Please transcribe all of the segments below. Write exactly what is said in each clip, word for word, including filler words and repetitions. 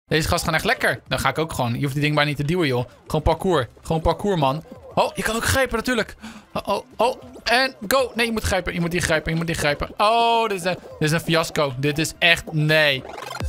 Deze gast gaan echt lekker. Dan ga ik ook gewoon. Je hoeft die ding maar niet te duwen, joh. Gewoon parcours. Gewoon parcours, man. Oh, je kan ook grijpen natuurlijk. Oh, oh, oh. En go. Nee, je moet grijpen. Je moet die grijpen. Je moet die grijpen. Oh, dit is een, dit is een fiasco. Dit is echt... Nee.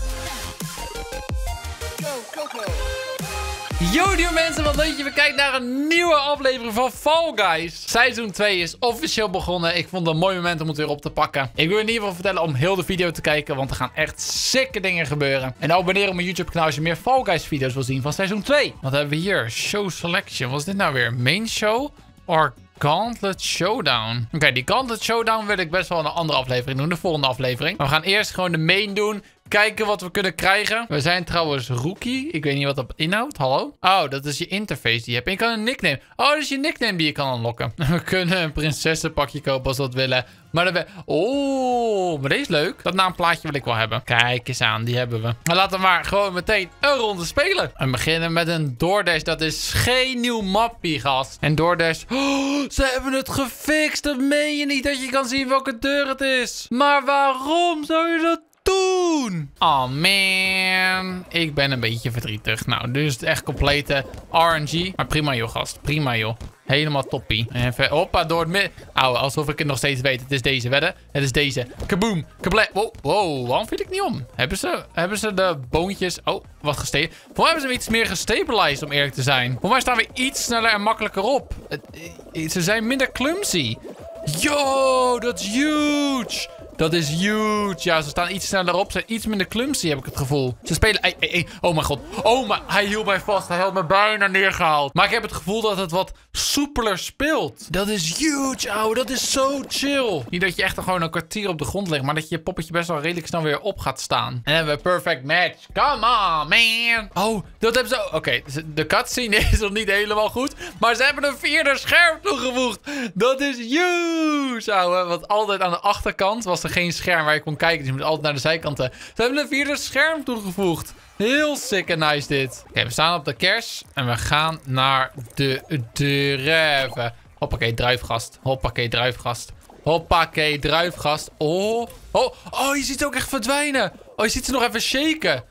Yo, nieuwe mensen, wat leuk dat je weer kijkt naar een nieuwe aflevering van Fall Guys. Seizoen twee is officieel begonnen. Ik vond het een mooi moment om het weer op te pakken. Ik wil in ieder geval vertellen om heel de video te kijken, want er gaan echt sikke dingen gebeuren. En abonneer op mijn YouTube kanaal als je meer Fall Guys video's wil zien van seizoen twee. Wat hebben we hier? Show Selection. Wat is dit nou weer? Main Show? Or Gauntlet Showdown. Oké, okay, die Gauntlet Showdown wil ik best wel een andere aflevering doen. De volgende aflevering. Maar we gaan eerst gewoon de main doen. Kijken wat we kunnen krijgen. We zijn trouwens rookie. Ik weet niet wat dat inhoudt. Hallo? Oh, dat is je interface die je hebt. En je kan een nickname. Oh, dat is je nickname die je kan unlocken. We kunnen een prinsessenpakje kopen als we dat willen. Maar dan... Oh, maar deze is leuk. Dat naamplaatje wil ik wel hebben. Kijk eens aan, die hebben we. Maar laten we maar gewoon meteen een ronde spelen. En beginnen met een DoorDash. Dat is geen nieuw mappie, gast. En DoorDash... Oh, ze hebben het gefixt. Dat meen je niet dat je kan zien welke deur het is. Maar waarom zou je dat doen? Oh man, ik ben een beetje verdrietig. Nou, dus het echt complete R N G. Maar prima joh, gast. Prima joh. Helemaal toppie. Even, hoppa, door het midden. Auw, alsof ik het nog steeds weet. Het is deze, wedden. Het is deze. Kaboom. Kablé. Wow, wow, waarom viel ik niet om? Hebben ze, hebben ze de boontjes... Oh, wat gestabiliseerd. Voor mij hebben ze hem iets meer gestabilised, om eerlijk te zijn. Voor mij staan we iets sneller en makkelijker op. Het, ze zijn minder clumsy. Yo, dat is huge. Dat is huge. Ja, ze staan iets sneller op. Ze zijn iets minder clumsy, heb ik het gevoel. Ze spelen... Ei, ei, ei. Oh mijn god. Oh, maar hij hield mij vast. Hij had me bijna neergehaald. Maar ik heb het gevoel dat het wat soepeler speelt. Dat is huge, ouwe. Dat is zo chill. Niet dat je echt gewoon een kwartier op de grond ligt, maar dat je je poppetje best wel redelijk snel weer op gaat staan. En dan hebben we perfect match. Come on, man. Oh, dat hebben ze... Oké, okay, de cutscene is nog niet helemaal goed. Maar ze hebben een vierde scherm toegevoegd. Dat is huge, ouwe. Want altijd aan de achterkant was er geen scherm waar je kon kijken. Dus je moet altijd naar de zijkanten. Ze hebben een vierde scherm toegevoegd. Heel sick en nice dit. Oké, okay, we staan op de kers. En we gaan naar de druiven. Hoppakee, druifgast. Hoppakee, druifgast. Hoppakee, druifgast. Oh. Oh, oh, je ziet het ook echt verdwijnen. Oh, je ziet ze nog even shaken.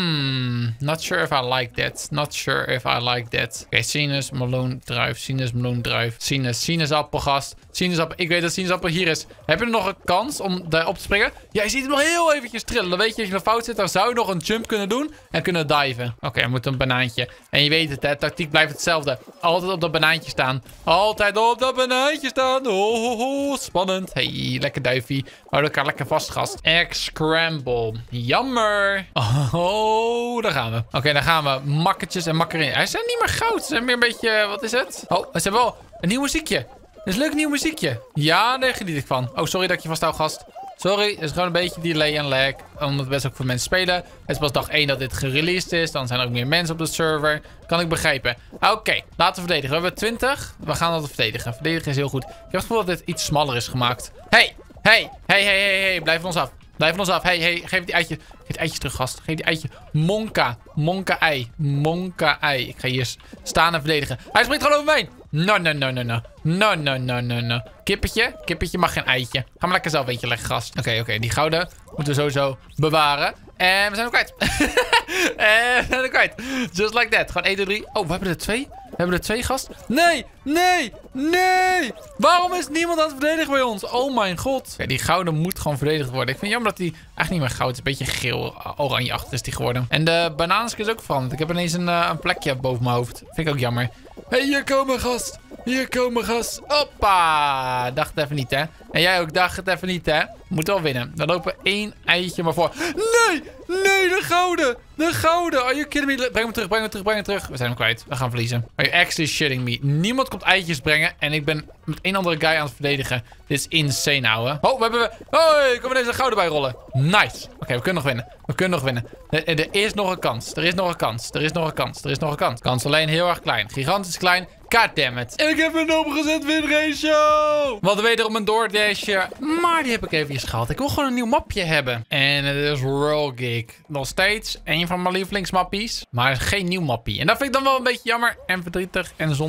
Hmm, not sure if I like that. Not sure if I like that. Oké, okay, sinus, meloen, druif. Sinus, meloen, druif. Sinus, sinaasappel, gast. Sinaasappel. Ik weet dat sinaasappel hier is. Heb je er nog een kans om daarop te springen? Ja, je ziet hem nog heel eventjes trillen. Dan weet je dat je nog fout zit. Dan zou je nog een jump kunnen doen en kunnen diven. Oké, okay, we moeten een banaantje. En je weet het, hè. Tactiek blijft hetzelfde. Altijd op dat banaantje staan. Altijd op dat banaantje staan. Oh, oh, oh, spannend. Hey, lekker duifie. Hou elkaar lekker vast, gast. Egg-scramble. Jammer. Oh. Oh, daar gaan we. Oké, okay, daar gaan we. Makketjes en makkerin. Hij zijn niet meer goud. Ze zijn meer een beetje... Wat is het? Oh, ze hebben wel een nieuw muziekje. Dat is een leuk nieuw muziekje. Ja, daar geniet ik van. Oh, sorry dat ik je vasthoud, gast. Sorry, het is gewoon een beetje delay en lag. Omdat het best ook voor mensen spelen. Het is pas dag één dat dit gereleased is. Dan zijn er ook meer mensen op de server. Kan ik begrijpen. Oké, okay, laten we verdedigen. We hebben twintig. We gaan dat verdedigen. Verdedigen is heel goed. Ik heb het gevoel dat dit iets smaller is gemaakt. Hey, hey, hey, hey, hey, hey. Blijf van ons af. Blijf van ons af. Hey, hey, geef die eitje. Geef die eitjes terug, gast. Geef die eitje. Monka. Monka-ei. Monka-ei. Ik ga hier staan en verdedigen. Hij springt gewoon over me heen. No, no, no, no, no. No, no, no, no, no. Kippetje. Kippetje mag geen eitje. Ga maar lekker zelf eentje leggen, gast. Oké, okay, oké. Okay. Die gouden moeten we sowieso bewaren. En we zijn hem kwijt. En we zijn hem kwijt. Just like that. Gewoon één, twee, drie. Oh, we hebben er twee. We hebben er twee, gast. Nee, nee, nee. Waarom is niemand aan het verdedigen bij ons? Oh mijn god. Ja, die gouden moet gewoon verdedigd worden. Ik vind het jammer dat die eigenlijk niet meer goud is. Een beetje geel, oranje achter is die geworden. En de bananensk is ook veranderd. Ik heb ineens een, uh, een plekje boven mijn hoofd. Vind ik ook jammer. Hé, hey, hier komen, gast. Hier komen, gast. Hoppa. Dacht het even niet, hè. En jij ook, dacht het even niet, hè. Moet wel winnen. Dan lopen we één eitje maar voor. Nee, nee, de gouden. De gouden. Are you kidding me? Breng hem terug, breng hem terug, breng hem terug. We zijn hem kwijt. We gaan verliezen. Are you actually shitting me? Niemand komt eitjes brengen. En ik ben met één andere guy aan het verdedigen. Dit is insane, ouwe. Oh, we hebben we... Hoi, komen deze gouden bij rollen. Nice. Oké, okay, we kunnen nog winnen. We kunnen nog winnen. Er, er is nog een kans. Er is nog een kans. Er is nog een kans. Er is nog een kans. Kans alleen heel erg klein. Gigantisch klein. Goddammit. Ik heb een opgezet win ratio. Wat wederom een DoorDashje. Maar die heb ik even gehaald. Ik wil gewoon een nieuw mapje hebben. En het is Rollgeek. Nog steeds een van mijn lievelingsmappies. Maar geen nieuw mappie. En dat vind ik dan wel een beetje jammer. En verdrietig en zonde.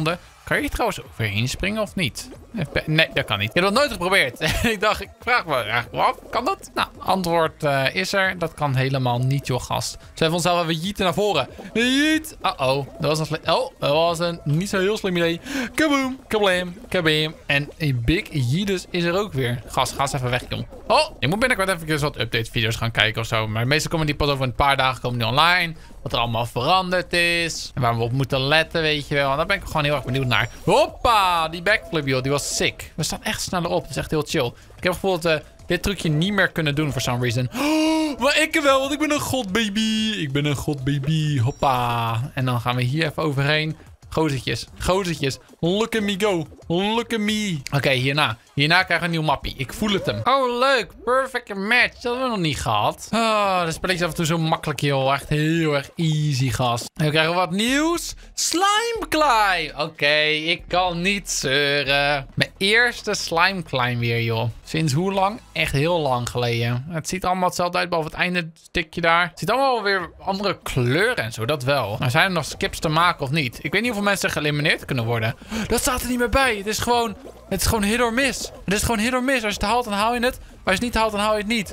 Kan je hier trouwens overheen springen of niet? Nee, dat kan niet. Ik heb dat nooit geprobeerd. Ik dacht, ik vraag me eigenlijk af. Kan dat? Nou, antwoord uh, is er. Dat kan helemaal niet, joh, gast. Ze hebben onszelf even jeeten naar voren. Jeet! Uh-oh. Dat was een Oh, dat was een niet zo heel slim idee. Kaboom, kablam, kaboom. En een big Yeetus is er ook weer. Gast, ga eens even weg, jong. Oh, ik moet binnenkort even wat update video's gaan kijken of zo. Maar meestal komen die pas over een paar dagen komen die online. Wat er allemaal veranderd is. En waar we op moeten letten, weet je wel. En daar ben ik gewoon heel erg benieuwd naar. Hoppa! Die backflip, joh. Die was sick. We staan echt sneller op. Dat is echt heel chill. Ik heb het gevoel dat we dit trucje niet meer kunnen doen for some reason. Oh, maar ik wel, want ik ben een god, baby. Ik ben een god, baby. Hoppa. En dan gaan we hier even overheen. Gozertjes, gozertjes. Look at me go. Look at me. Oké, okay, hierna. Hierna krijgen we een nieuw mappie. Ik voel het hem. Oh, leuk. Perfect match. Dat hebben we nog niet gehad. Oh, dat spelletje is af en toe zo makkelijk, joh. Echt heel erg easy, gast. En we krijgen wat nieuws. Slime climb. Oké, okay, ik kan niet zeuren. Mijn eerste slime climb weer, joh. Sinds hoe lang? Echt heel lang geleden. Het ziet allemaal hetzelfde uit, behalve het einde stukje daar. Het ziet allemaal weer andere kleuren en zo, dat wel. Maar zijn er nog skips te maken of niet? Ik weet niet hoeveel mensen geëlimineerd kunnen worden. Dat staat er niet meer bij. Het is gewoon, het is gewoon hit or miss. Het is gewoon hit or miss. Als je het haalt, dan haal je het. Maar als je het niet haalt, dan haal je het niet.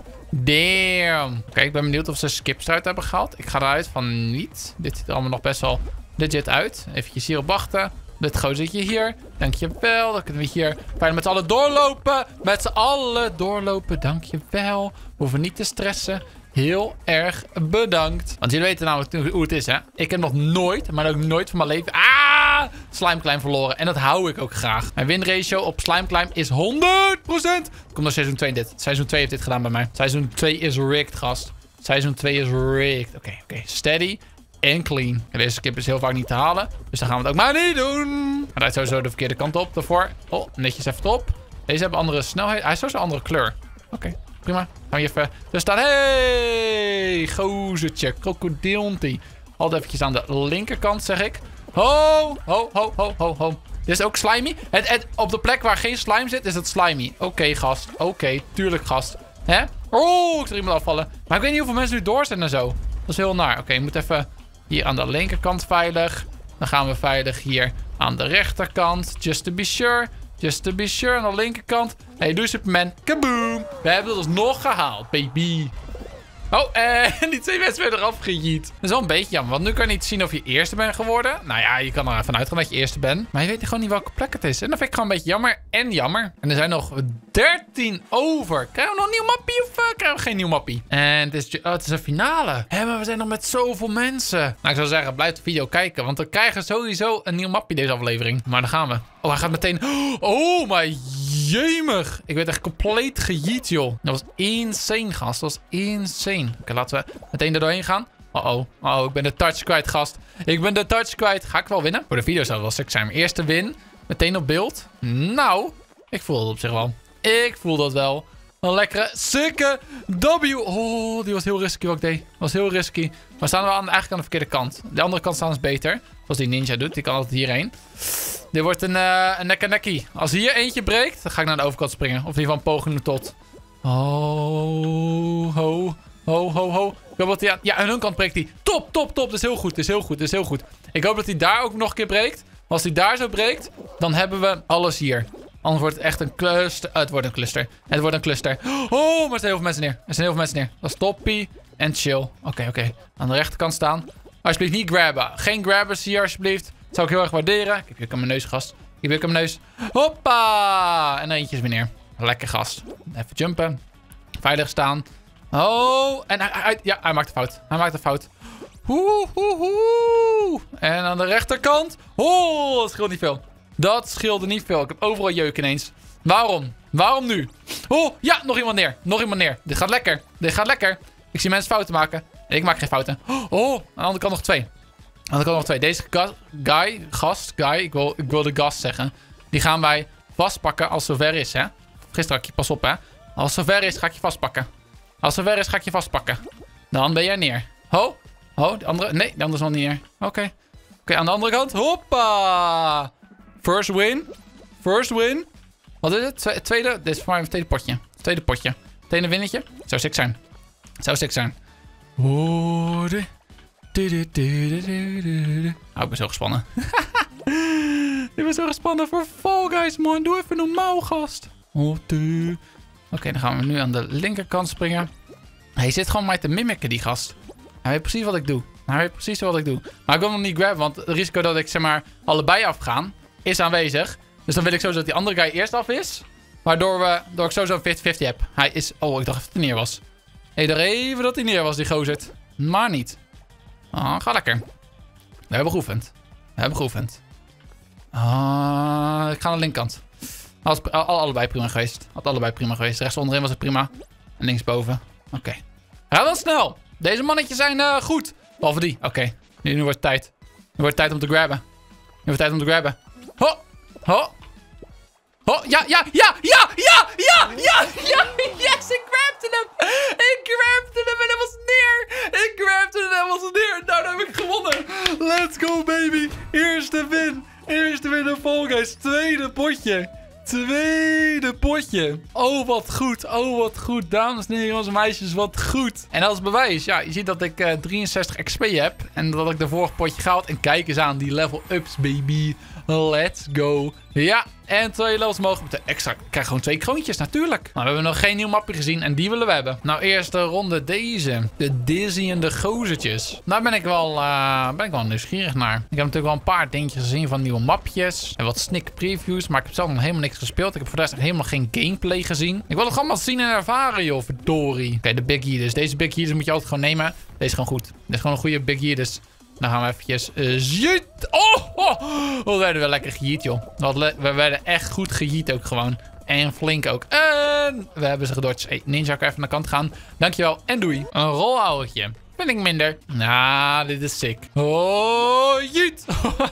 Damn. Oké, okay, ik ben benieuwd of ze skips eruit hebben gehaald. Ik ga eruit van niet. Dit ziet er allemaal nog best wel legit uit. Even hierop wachten. Dit gozertje hier. Dankjewel. Dan kunnen we hier bijna met z'n allen doorlopen. Met z'n allen doorlopen. Dankjewel. We hoeven niet te stressen. Heel erg bedankt. Want jullie weten namelijk hoe het is, hè. Ik heb nog nooit, maar ook nooit van mijn leven... Ah! Slime climb verloren. En dat hou ik ook graag. Mijn winratio op slime climb is honderd procent. Komt door seizoen twee dit. Seizoen twee heeft dit gedaan bij mij. Seizoen twee is rigged, gast. Seizoen twee is rigged. Oké, okay, oké. Okay. Steady en clean. En deze skip is heel vaak niet te halen. Dus dan gaan we het ook maar niet doen. Hij rijdt sowieso de verkeerde kant op daarvoor. Oh, netjes even top. Deze hebben andere snelheid. Hij is sowieso een andere kleur. Oké. Okay. Prima. Gaan we even... Er staat... Hey! Gozertje. Krokodiltie. Altijd eventjes aan de linkerkant, zeg ik. Ho! Ho, ho, ho, ho, ho. Dit is ook slimy. Het, het, op de plek waar geen slime zit, is het slimy. Oké, okay, gast. Oké, okay, tuurlijk, gast. Hè? Oh, ik zie iemand afvallen. Maar ik weet niet hoeveel mensen nu door zijn en zo. Dat is heel naar. Oké, okay, ik moet even hier aan de linkerkant veilig. Dan gaan we veilig hier aan de rechterkant. Just to be sure. Just to be sure. Aan de linkerkant. Hey, doei Superman. Kaboom. We hebben het dus nog gehaald, baby. Oh, en die twee mensen werden eraf gejiet. Dat is wel een beetje jammer, want nu kan je niet zien of je eerste bent geworden. Nou ja, je kan er vanuit gaan dat je eerste bent. Maar je weet gewoon niet welke plek het is. En dat vind ik gewoon een beetje jammer en jammer. En er zijn nog dertien over. Krijgen we nog een nieuw mappie of uh, krijgen we geen nieuw mappie? En het is, oh, het is een finale. Hé, maar we zijn nog met zoveel mensen. Nou, ik zou zeggen, blijf de video kijken. Want we krijgen sowieso een nieuw mappie deze aflevering. Maar daar gaan we. Oh, hij gaat meteen... Oh, maar jemig. Ik werd echt compleet gejiet, joh. Dat was insane, gast. Dat was insane. Oké, okay, laten we meteen er doorheen gaan. Uh-oh. Uh-oh, ik ben de touch kwijt, gast. Ik ben de touch kwijt. Ga ik wel winnen? Voor de video zou het wel zijn. Mijn eerste win. Meteen op beeld. Nou, ik voel het op zich wel. Ik voel dat wel. Een lekkere, sikke W. Oh, die was heel risky wat ik deed. Dat was heel risky. Maar staan we aan, eigenlijk aan de verkeerde kant. De andere kant staan is beter. Zoals die ninja doet. Die kan altijd hierheen. Dit wordt een, uh, een nekkie. Als hier eentje breekt, dan ga ik naar de overkant springen. Of in ieder geval een poging tot. Oh, ho, ho, ho, ho. Ik hoop dat hij aan... Ja, aan hun kant breekt hij. Top, top, top. Dat is heel goed. Dat is heel goed. Dat is heel goed. Ik hoop dat hij daar ook nog een keer breekt. Maar als hij daar zo breekt, dan hebben we alles hier. Anders wordt het echt een cluster. Uh, het wordt een cluster. Het wordt een cluster. Oh, maar er zijn heel veel mensen neer. Er zijn heel veel mensen neer. Dat is toppie en chill. Oké, okay, oké. Okay. Aan de rechterkant staan. Alsjeblieft niet grabben. Geen grabbers hier, alsjeblieft. Dat zou ik heel erg waarderen. Ik heb hier aan mijn neus, gast. Ik heb hier aan mijn neus. Hoppa! En dan eentje is weer neer. Lekker, gast. Even jumpen. Veilig staan. Oh, en hij, hij, ja, hij maakt een fout. Hij maakt een fout. Hoe, hoe, hoe. En aan de rechterkant. Oh, dat scheelt niet veel. Dat scheelde niet veel. Ik heb overal jeuk ineens. Waarom? Waarom nu? Oh, ja, nog iemand neer. Nog iemand neer. Dit gaat lekker. Dit gaat lekker. Ik zie mensen fouten maken. Ik maak geen fouten. Oh, aan de andere kant nog twee. Aan de andere kant nog twee. Deze guy, gast, guy, ik wil, ik wil de gast zeggen. Die gaan wij vastpakken als het zover is, hè. Gisteren, pas op, hè. Als het zover is, ga ik je vastpakken. Als het zover is, ga ik je vastpakken. Dan ben jij neer. Ho, ho, de andere, nee, de andere is nog niet neer. Oké. Okay. Oké, okay, aan de andere kant. Hoppa. First win. First win. Wat is het? Tweede, dit is voor mij een tweede potje. Tweede potje. Tweede winnetje. Zou sick zijn. Zou sick zijn. Oh, de. Oh, ik ben zo gespannen. Ik ben zo gespannen voor Fall Guys, man. Doe even normaal, gast. Oké, okay, dan gaan we nu aan de linkerkant springen. Hij zit gewoon mij te mimiken, die gast. Hij weet precies wat ik doe. Hij weet precies wat ik doe. Maar ik wil hem niet grabben, want het risico dat ik zeg maar allebei afgaan is aanwezig. Dus dan wil ik sowieso dat die andere guy eerst af is. Waardoor, we, door ik sowieso vijftig vijftig heb. Hij is... Oh, ik dacht even dat hij neer was. Ik dacht even dat hij neer was, die gozer. Maar niet. Ah, ga lekker. We hebben geoefend. We hebben geoefend. Ah, ik ga naar de linkerkant. Had al, allebei prima geweest. Had allebei prima geweest. Rechts onderin was het prima. En linksboven. Oké. Okay. Ga wel snel. Deze mannetjes zijn uh, goed. Behalve die. Oké. Okay. Nu, nu wordt het tijd. Nu wordt het tijd om te grabben. Nu wordt het tijd om te grabben. Ho! Ho! Ho! Ja, ja, ja, ja, ja, ja, ja, ja. Yes, ik grabte hem. Ik grabte hem en hij was neer. Ik grabte hem en hij was neer. Nou, dan heb ik gewonnen. Let's go, baby. Eerste win. Eerste win in Fall Guys. Tweede potje. Tweede potje. Oh, wat goed. Oh, wat goed. Dames en heren, jongens en meisjes, wat goed. En als bewijs, ja, je ziet dat ik uh, drieënzestig X P heb. En dat ik de vorige potje gehaald. En kijk eens aan die level ups, baby. Let's go. Ja, en twee levels mogen met extra. Ik krijg gewoon twee kroontjes, natuurlijk. Maar we hebben nog geen nieuw mapje gezien en die willen we hebben. Nou, eerste ronde deze. De dizzyende gozertjes. Daar ben ik wel, uh, ben ik wel nieuwsgierig naar. Ik heb natuurlijk wel een paar dingetjes gezien van nieuwe mapjes. En wat sneak previews. Maar ik heb zelf nog helemaal niks gespeeld. Ik heb voor de rest helemaal geen gameplay gezien. Ik wil het allemaal zien en ervaren, joh. Verdorie. Oké, okay, de Big Yeeters. Deze Big Yeeters moet je altijd gewoon nemen. Deze is gewoon goed. Dit is gewoon een goede Big Yeeters. Dan gaan we eventjes... Uh, ziet. Oh, oh, oh, we werden wel lekker gejiet, joh. We werden echt goed gejiet ook gewoon. En flink ook. En we hebben ze gedodged. Hey, Ninja, kan even naar de kant gaan. Dankjewel. En doei. Een rolhouwertje. Vind ik minder. Nou, dit is sick. Oh, jiet.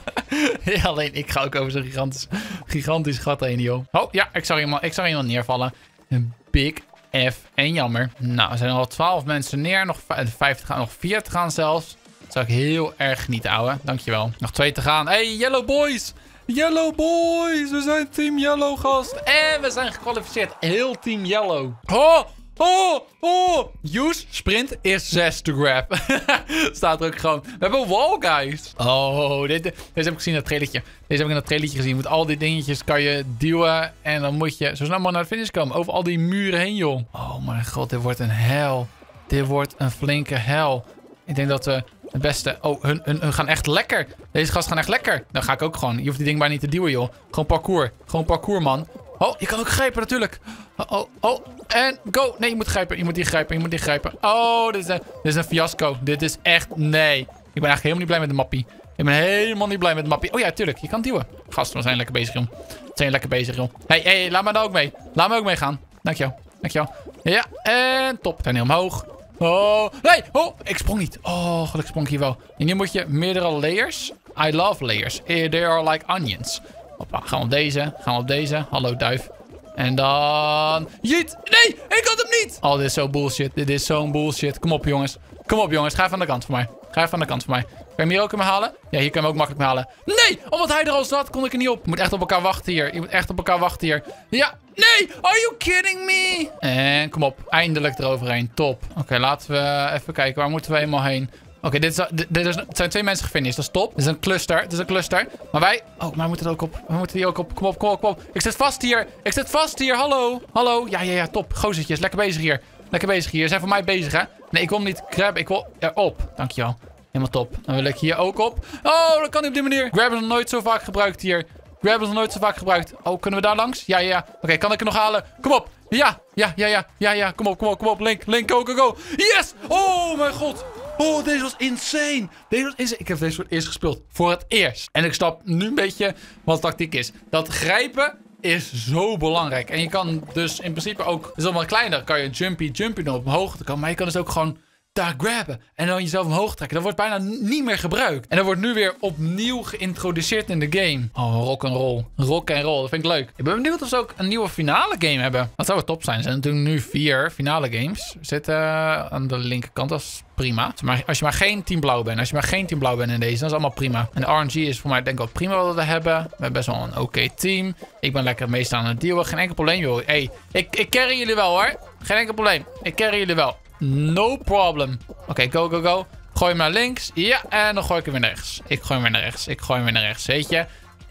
Ja, alleen ik ga ook over zo'n gigantisch, gigantisch gat heen, joh. Oh, ja, ik zag iemand, ik zag iemand neervallen. Een big F. En jammer. Nou, er zijn al twaalf mensen neer. Nog vijf te gaan. Nog vier te gaan zelfs. Dat zou ik heel erg genieten, ouwe. Dankjewel. Nog twee te gaan. Hey, Yellow Boys. Yellow Boys. We zijn Team Yellow, gast. En we zijn gekwalificeerd. Heel Team Yellow. Oh, oh, oh. Use sprint is zes to grab. Staat er ook gewoon. We hebben wall, guys. Oh, dit, deze heb ik gezien in het trailertje. Deze heb ik in het trailertje gezien. Met al die dingetjes kan je duwen. En dan moet je zo snel mogelijk naar de finish komen. Over al die muren heen, joh. Oh mijn god, dit wordt een hel. Dit wordt een flinke hel. Ik denk dat we... Het beste. Oh, hun, hun, hun gaan echt lekker. Deze gasten gaan echt lekker. Dan ga ik ook gewoon. Je hoeft die ding bijna niet te duwen, joh. Gewoon parcours. Gewoon parcours, man. Oh, je kan ook grijpen natuurlijk. Oh, oh, oh. En go. Nee, je moet grijpen. Je moet die grijpen. Je moet die grijpen. Oh, dit is, een, dit is een fiasco. Dit is echt... Nee. Ik ben eigenlijk helemaal niet blij met de mappie. Ik ben helemaal niet blij met de mappie. Oh ja, tuurlijk. Je kan duwen. Gasten, we zijn lekker bezig, joh. We zijn lekker bezig, joh. Hey, hey, laat me daar ook mee. Laat me ook meegaan. Dankjewel. Dankjewel. Ja, en top. We zijn heel omhoog. Oh, nee, oh, ik sprong niet. Oh, gelukkig sprong ik hier wel. En hier moet je meerdere layers. I love layers. They are like onions. Hoppa, gaan we op deze. Gaan we op deze. Hallo, duif. En dan... Jeet! Nee, ik had hem niet! Oh, dit is zo bullshit. Dit is zo'n bullshit. Kom op, jongens. Kom op, jongens. Ga even aan de kant voor mij. Ga even aan de kant voor mij. Kan je hem hier ook in me halen? Ja, hier kan je hem ook makkelijk me halen. Nee! Omdat hij er al zat, kon ik er niet op. Je moet echt op elkaar wachten hier. Je moet echt op elkaar wachten hier. Ja! Nee! Are you kidding me? En kom op. Eindelijk eroverheen. Top. Oké, okay, laten we even kijken. Waar moeten we helemaal heen? Oké, okay, dit, dit, dit is, het zijn twee mensen gefinished. Dat is top. Dit is een cluster. Dit is een cluster. Maar wij... Oh, maar we moeten er ook op. We moeten hier ook op. Kom op, kom op, kom op. Ik zit vast hier. Ik zit vast hier. Hallo. Hallo. Ja, ja, ja. Top. Gozertjes. Lekker bezig hier. Lekker bezig hier. Ze zijn voor mij bezig, hè? Nee, ik wil hem niet grabben. Ik wil erop. Dankjewel. Helemaal top. Dan wil ik hier ook op. Oh, dat kan niet op die manier. Grab is nog nooit zo vaak gebruikt hier. Grab is nog nooit zo vaak gebruikt. Oh, kunnen we daar langs? Ja, ja, ja. Oké, okay, kan ik er nog halen? Kom op. Ja, ja, ja, ja. Ja, ja. Kom op, kom op, kom op. Link, Link, go, go, go. Yes! Oh, mijn god. Oh, deze was insane. Deze was insane. Ik heb deze voor het eerst gespeeld. Voor het eerst. En ik snap nu een beetje wat tactiek is. Dat grijpen is zo belangrijk. En je kan dus in principe ook... Dus allemaal kleiner kan je jumpy, jumpy doen op omhoog te komen. Maar je kan dus ook gewoon... daar grabben en dan jezelf omhoog trekken. Dat wordt bijna niet meer gebruikt. En dat wordt nu weer opnieuw geïntroduceerd in de game. Oh, rock and roll. Rock and roll, dat vind ik leuk. Ik ben benieuwd of ze ook een nieuwe finale game hebben. Dat zou wel top zijn. Er zijn natuurlijk nu vier finale games. Zitten aan de linkerkant, dat is prima. Maar als je maar geen team blauw bent, als je maar geen team blauw bent in deze, dan is allemaal prima. En de R N G is voor mij denk ik wel prima wat we hebben. We hebben best wel een oké okay team. Ik ben lekker meestal aan het dealen. Geen enkel probleem, joh. Hey, ik, ik carry jullie wel, hoor. Geen enkel probleem. Ik carry jullie wel. No problem. Oké, okay, go, go, go. Gooi hem naar links. Ja, en dan gooi ik hem weer naar rechts. Ik gooi hem weer naar rechts. Ik gooi hem weer naar rechts. Weet je,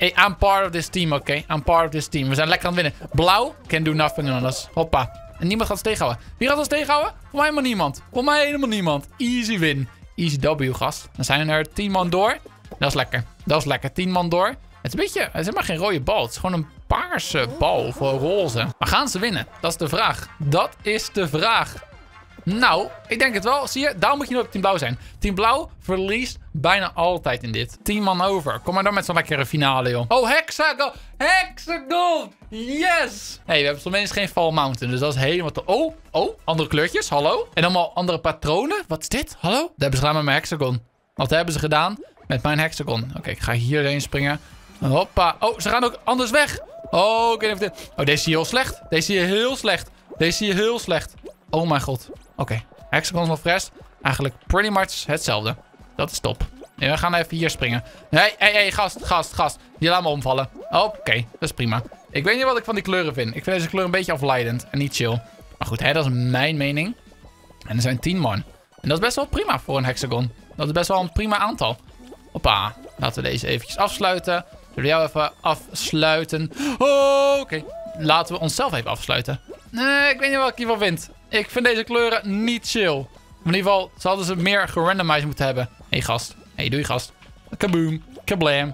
Hey, I'm part of this team, oké? Okay? I'm part of this team. We zijn lekker aan het winnen. Blauw, can do nothing on us. Hoppa. En niemand gaat ons tegenhouden. Wie gaat ons tegenhouden? Voor mij helemaal niemand. Voor mij helemaal niemand. Easy win. Easy W, gast. Dan zijn er tien man door. Dat is lekker. Dat is lekker. tien man door. Het is een beetje... Het is helemaal geen rode bal. Het is gewoon een paarse bal. Of een roze. Maar gaan ze winnen? Dat is de vraag. Dat is de vraag. Nou, ik denk het wel. Zie je? Daarom moet je nog op team blauw zijn. Team blauw verliest bijna altijd in dit. tien man over. Kom maar dan met zo'n lekkere finale, joh. Oh, hexagon. Hexagon. Yes. Hé, hey, we hebben tenminste geen Fall Mountain. Dus dat is helemaal te... Oh, oh. Andere kleurtjes. Hallo. En allemaal andere patronen. Wat is dit? Hallo? Dat hebben ze gedaan met mijn hexagon. Wat hebben ze gedaan met mijn hexagon? Oké, okay, ik ga hierheen springen. Hoppa. Oh, ze gaan ook anders weg. Oh, ik weet niet of dit... Oh, deze zie je heel slecht. Deze zie je heel slecht. Deze zie je heel slecht. Oh mijn god. Oké. Okay. Hexagons of Rest. Eigenlijk pretty much hetzelfde. Dat is top. Nee, we gaan even hier springen. Nee, hé, hé, gast, gast, gast. Die laat me omvallen. Oké, okay, dat is prima. Ik weet niet wat ik van die kleuren vind. Ik vind deze kleur een beetje afleidend en niet chill. Maar goed, hè, dat is mijn mening. En er zijn tien man. En dat is best wel prima voor een hexagon. Dat is best wel een prima aantal. Hoppa. Laten we deze eventjes afsluiten. Zullen we jou even afsluiten? Oh, oké. Okay. Laten we onszelf even afsluiten. Nee, ik weet niet wat ik hiervan vind. Ik vind deze kleuren niet chill. In ieder geval, ze hadden ze meer gerandomized moeten hebben. Hé, hey, gast. Hé, hey, doe je gast. Kaboom. Kablam.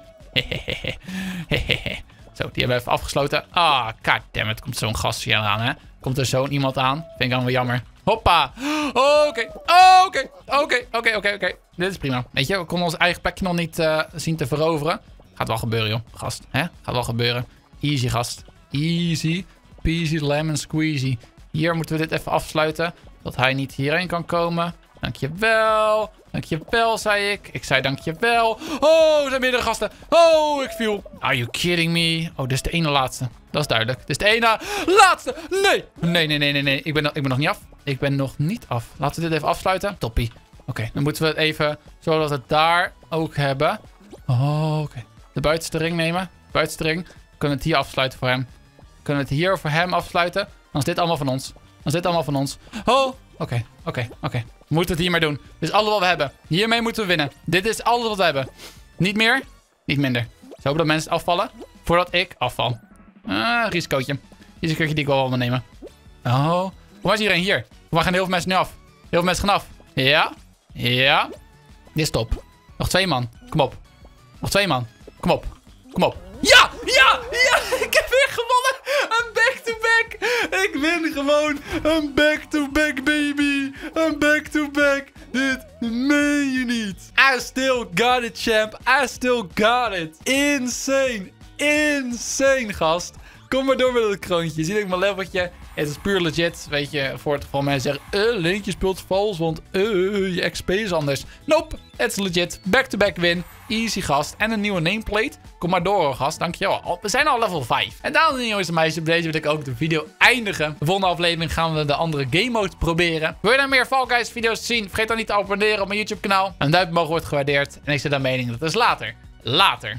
Zo, die hebben we even afgesloten. Ah, goddammit. Komt zo'n gast hier aan, hè? Komt er zo'n iemand aan? Vind ik dan wel jammer. Hoppa. Oké. Oké. Oké. Oké. Oké. Oké. Dit is prima. Weet je, we konden ons eigen plekje nog niet uh, zien te veroveren. Gaat wel gebeuren, joh. Gast. Hè? Gaat wel gebeuren. Easy, gast. Easy. Peasy lemon squeezy. Hier moeten we dit even afsluiten. Dat hij niet hierheen kan komen. Dankjewel. Dankjewel, zei ik. Ik zei dankjewel. Oh, er zijn meerdere gasten. Oh, ik viel. Are you kidding me? Oh, dit is de ene laatste. Dat is duidelijk. Dit is de ene laatste. Nee. Nee, nee, nee, nee, nee. Ik ben, ik ben nog niet af. Ik ben nog niet af. Laten we dit even afsluiten. Toppie. Oké, okay, dan moeten we het even zodat we het daar ook hebben. Oh, oké. Okay. De buitenste ring nemen. Buitenste ring. We kunnen het hier afsluiten voor hem. We kunnen het hier voor hem afsluiten. Dan is dit allemaal van ons. Dan is dit allemaal van ons. Oh, oké, oké, oké. We moeten het hiermee doen. Dit is alles wat we hebben. Hiermee moeten we winnen. Dit is alles wat we hebben. Niet meer, niet minder. Zo hopen dat mensen afvallen voordat ik afval. Ah, risicootje. Risicootje die ik wel wil nemen. Oh. Hoe is iedereen hier? Waar gaan heel veel mensen nu af? Heel veel mensen gaan af. Ja. Ja. Dit is top. Nog twee man. Kom op. Nog twee man. Kom op. Kom op. Ja! Ja! Ja! Ik heb weer gewonnen! Een back-to-back! Ik win gewoon een back-to-back, baby! Een back-to-back! Dit meen je niet! I still got it, champ! I still got it! Insane! Insane, gast! Kom maar door met het kroontje. Je ziet ook mijn leveltje. Het is puur legit. Weet je, voor het geval mensen zeggen... Uh, Leentje speelt vals, want uh, je X P is anders. Nope, het is legit. Back-to-back win. Easy, gast. En een nieuwe nameplate. Kom maar door, gast. Dankjewel. We zijn al level vijf. En dames en heren, jongens en meisjes. Op deze wil ik ook de video eindigen. De volgende aflevering gaan we de andere game mode proberen. Wil je nou meer Fall Guys video's zien? Vergeet dan niet te abonneren op mijn YouTube kanaal. Een duimpje omhoog wordt gewaardeerd. En ik zit aan mening dat is later. Later.